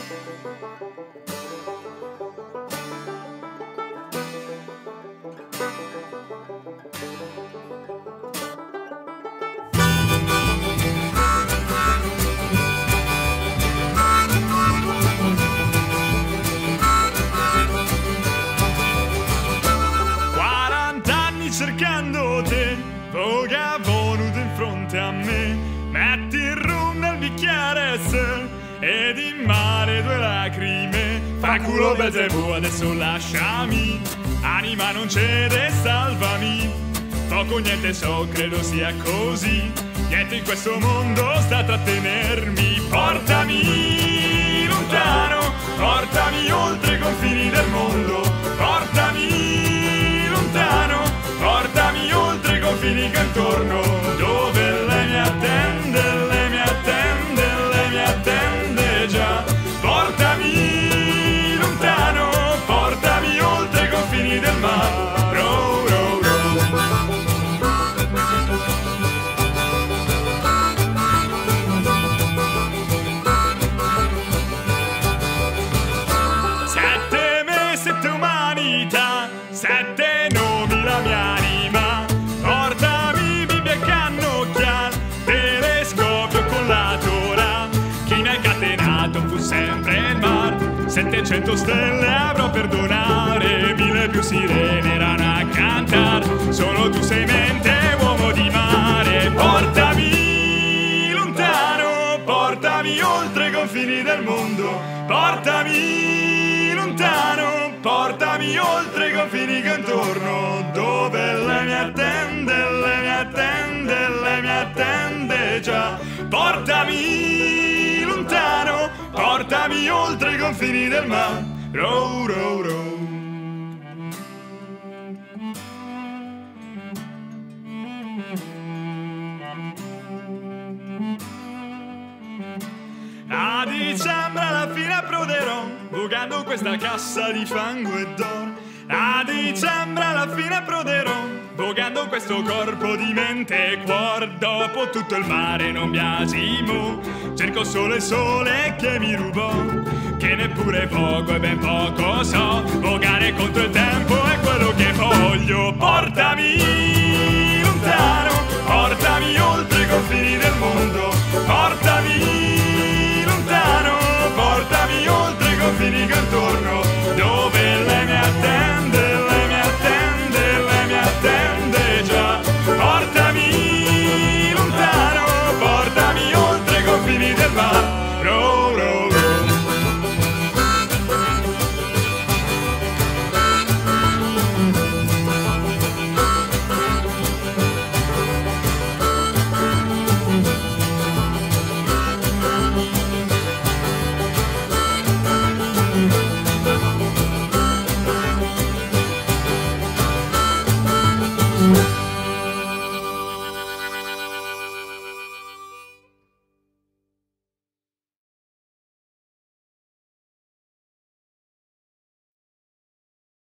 Cercando te, vogavo nudo in fronte a me. Metti il rum nel bicchiere ed in mare 2 lacrime. Fa culo Belzebù, adesso lasciami. Anima non cede, salvami. Poco niente so, credo sia così. Niente in questo mondo sta a trattenermi. Portami lontano, portami oltre i confini del mondo. Portami lontano, portami oltre i confini che intorno, dove lei mi attende, lei mi attende, lei mi attende già. Portami lontano, portami oltre i confini del mare. Row, row, row. Sette me, 7 umanità, 7 nomi la mia anima. Portami Bibbia e cannocchial, telescopio con la Torah. Chi mi ha incatenato fu sempre il mar. 700 stelle avrò per donare, 1000 più sirene erano a cantar. Solo tu sei mente, uomo di mare. Portami lontano, portami oltre i confini del mondo. Portami lontano, portami oltre i confini che intorno, dove lei mi attende, lei mi attende, lei mi attende già. Portami lontano, portami oltre i confini del mare. Row, row, row. A dicembre alla fine approderò, vogando questa cassa di fango e d'oro. A dicembre alla fine approderò, vogando questo corpo di mente e cuor. Dopo tutto il mare non biasimo, cerco solo il sole che mi rubò, che neppure poco e ben poco so. Vogare contro il tempo è quello che voglio. Portami